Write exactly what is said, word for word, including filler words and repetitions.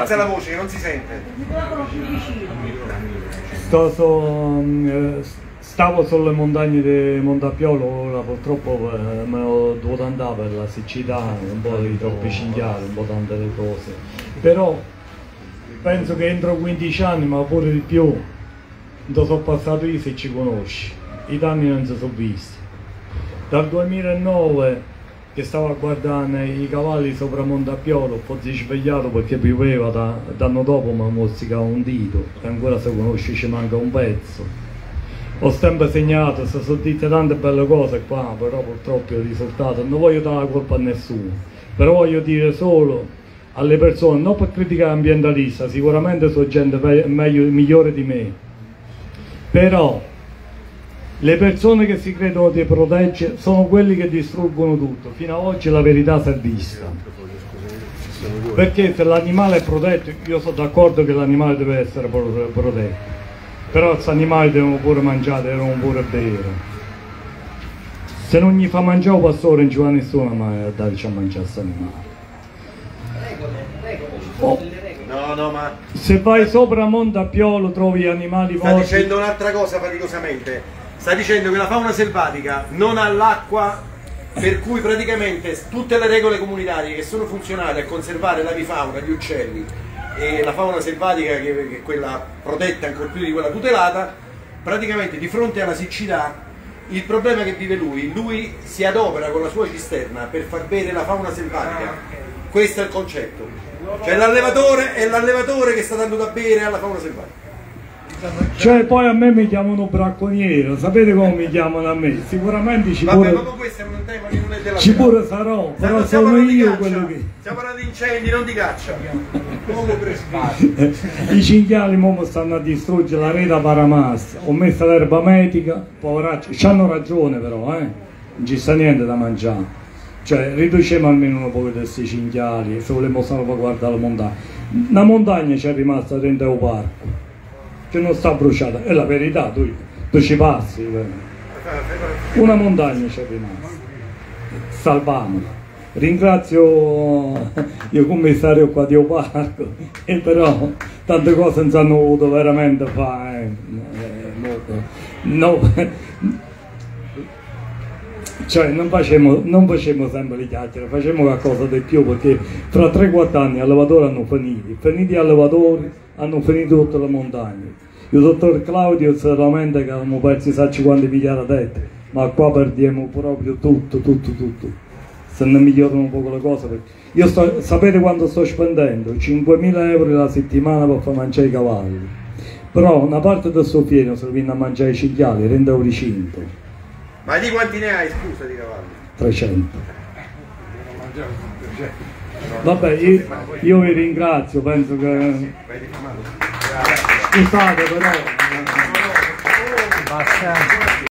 Alza la voce che non si sente. Sto, so, stavo sulle montagne di Montappiolo, ora purtroppo eh, me ho dovuto andare per la siccità, un po' di troppi cinghiali, un po' tante le cose. Però penso che entro quindici anni, ma pure di più, non sono passato io se ci conosci. I danni non si sono visti. Dal duemilanove che stavo a guardare i cavalli sopra Montappiolo, poi si è svegliato perché pioveva, da, l'anno dopo mi ha mozzicato un dito, e ancora se conosci ci manca un pezzo. Ho sempre segnato, si sono dette tante belle cose qua, però purtroppo il risultato, non voglio dare la colpa a nessuno, però voglio dire solo alle persone, non per criticare ambientalista, sicuramente sono gente meglio, migliore di me, però le persone che si credono di proteggere sono quelli che distruggono tutto. Fino ad oggi la verità si è vista. Perché se l'animale è protetto, io sono d'accordo che l'animale deve essere protetto, però questi animali devono pure mangiare, devono pure bere. Se non gli fa mangiare un pastore non ci va nessuno mai a darci a mangiare questo animale. Oh. No, no, ma... Se vai sopra Montappiolo trovi animali morti. Sta dicendo un'altra cosa faticosamente. Sta dicendo che la fauna selvatica non ha l'acqua, per cui praticamente tutte le regole comunitarie che sono funzionali a conservare l'avifauna, gli uccelli e la fauna selvatica, che è quella protetta ancora più di quella tutelata, praticamente di fronte alla siccità, il problema che vive lui, lui si adopera con la sua cisterna per far bere la fauna selvatica. Questo è il concetto. Cioè l'allevatore è l'allevatore che sta dando da bere alla fauna selvatica. Cioè poi a me mi chiamano bracconiero, sapete come mi chiamano a me? Sicuramente ci Vabbè, pure, ma questo è un tema che non è della ci pure sarò, però no, sono io quello che... Stiamo parlando di incendi, non di caccia. I cinghiali mo stanno a distruggere la rete paramassa, ho messo l'erba medica, poveracci, c'hanno ragione però, eh? Non ci sta niente da mangiare. Cioè riduciamo almeno un po' di questi cinghiali, se vogliamo salvaguardare la montagna. Una montagna c'è rimasta dentro il parco, che non sta bruciata, è la verità, tu, tu ci passi, una montagna c'è rimasta, salviamola. Ringrazio il commissario qua di Parco, e però tante cose non si hanno voluto veramente fare, eh, no, cioè non facciamo, non facciamo sempre le chiacchiere, facciamo qualcosa di più, perché fra tre quattro anni gli allevatori hanno finito, finiti gli allevatori hanno finito tutte le montagne. Il dottor Claudio si lamenta che abbiamo perso sacci quanti miliardi a tette, ma qua perdiamo proprio tutto, tutto, tutto. Se ne migliorano un po' le cose, perché io sto, sapete quanto sto spendendo? cinquemila euro la settimana per far mangiare i cavalli, però una parte del suo fieno se viene a mangiare i cinghiali rende euro cento. Ma di quanti ne hai, scusa, di cavalli? trecento. Vabbè, io, io vi ringrazio, penso che... Scusate però...